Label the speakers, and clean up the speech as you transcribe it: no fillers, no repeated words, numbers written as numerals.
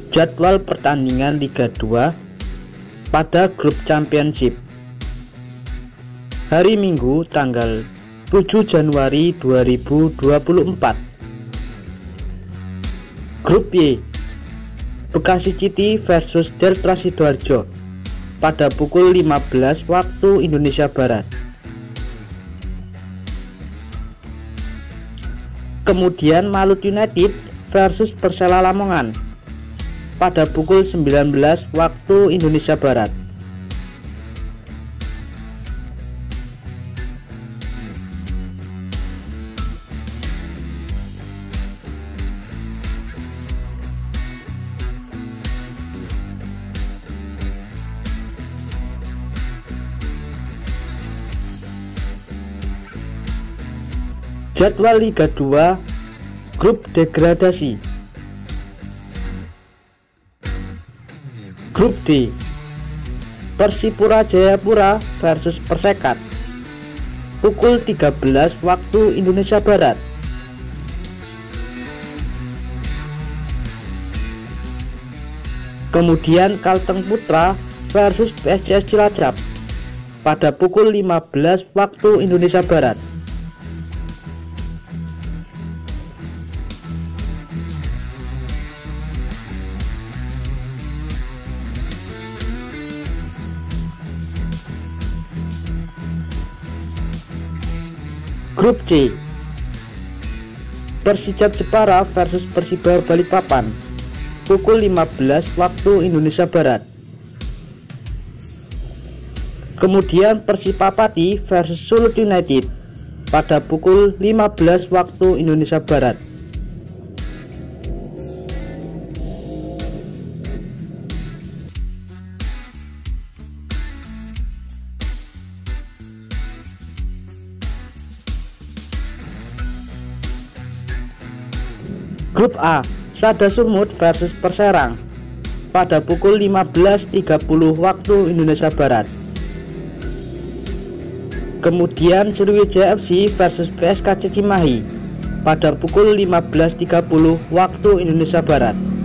Speaker 1: Jadwal pertandingan Liga 2 pada grup Championship hari Minggu tanggal 7 Januari 2024. Grup Y, Bekasi City versus Delta Sidoarjo pada pukul 15 waktu Indonesia Barat. Kemudian Malut United versus Persela Lamongan pada pukul 19 waktu Indonesia Barat. Jadwal Liga 2 grup degradasi. Grup D, Persipura Jayapura versus Persekat pukul 13 waktu Indonesia Barat. Kemudian Kalteng Putra versus PSCS Cilacap pada pukul 15 waktu Indonesia Barat. Grup C, Persijap Jepara versus Persiba Balikpapan pukul 15 waktu Indonesia Barat. Kemudian Persipapati versus Sulut United pada pukul 15 waktu Indonesia Barat. Grup A, Sada Sumut versus Perserang pada pukul 15.30 waktu Indonesia Barat. Kemudian Sriwijaya FC versus PSKC Cimahi pada pukul 15.30 waktu Indonesia Barat.